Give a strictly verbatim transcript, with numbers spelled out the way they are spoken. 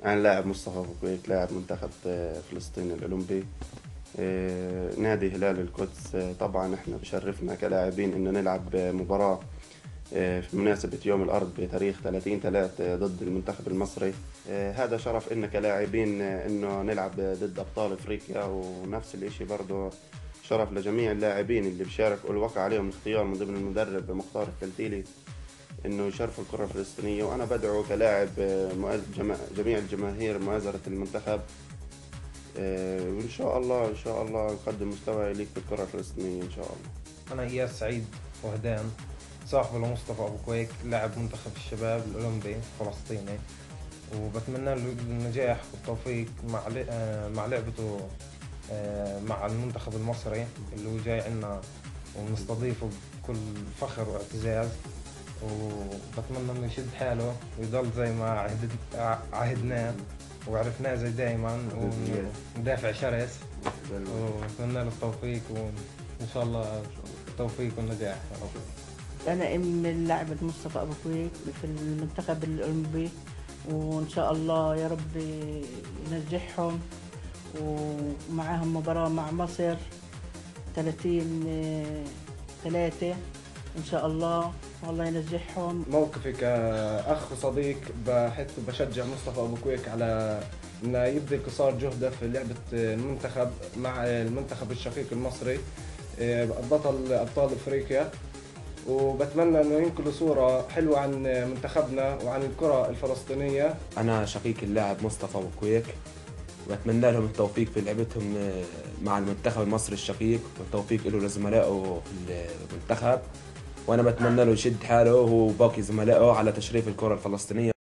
أنا لاعب مصطفى أبو كويك، لاعب منتخب آه، فلسطين الأولمبي. آه، نادي هلال القدس. آه، طبعا احنا بشرفنا كلاعبين انه نلعب آه، مباراة آه، في مناسبة يوم الأرض بتاريخ ثلاثين ثلاثة ضد المنتخب المصري. آه، هذا شرف إلنا كلاعبين آه، إنه نلعب ضد أبطال أفريقيا، ونفس الإشي برضه شرف لجميع اللاعبين اللي بيشاركوا والوقع عليهم الاختيار من ضمن المدرب مختار الكلتيلي انه يشرفوا الكرة الفلسطينية. وانا بدعو كلاعب آه، مؤز- جما- جميع الجماهير مؤازرة المنتخب. آه، وان شاء الله ان شاء الله نقدم مستوى يليق بالكرة الفلسطينية ان شاء الله. أنا إياس سعيد وهدان، صاحب لمصطفى أبو كويك، لاعب منتخب الشباب الأولمبي الفلسطيني، وبتمنى له النجاح والتوفيق مع ل- آه، مع لعبته آه، مع المنتخب المصري اللي هو جاي عنا، ونستضيفه بكل فخر واعتزاز. وبتمنى انه يشد حاله ويضل زي ما عهد... عهدناه وعرفناه زي دايما، ومدافع شرس. وبتمنى له التوفيق، وان شاء الله التوفيق والنجاح يا رب. أنا أم اللاعب مصطفى أبو كويك في المنتخب الأولمبي، وإن شاء الله يا رب ينجحهم. ومعاهم مباراة مع مصر ثلاثين ثلاثة إن شاء الله، والله ينجحهم. موقفي كأخ وصديق بحث بشجع مصطفى أبو كويك على إنه يبذل قصارى جهده في لعبة المنتخب مع المنتخب الشقيق المصري بطل أبطال أفريقيا، وبتمنى إنه ينقلوا صورة حلوة عن منتخبنا وعن الكرة الفلسطينية. أنا شقيق اللاعب مصطفى أبو كويك، وأتمنى لهم التوفيق في لعبتهم مع المنتخب المصري الشقيق، والتوفيق له لزملائه في المنتخب. وأنا بتمنى له يشد حاله هو وباقي زملائه على تشريف الكرة الفلسطينية.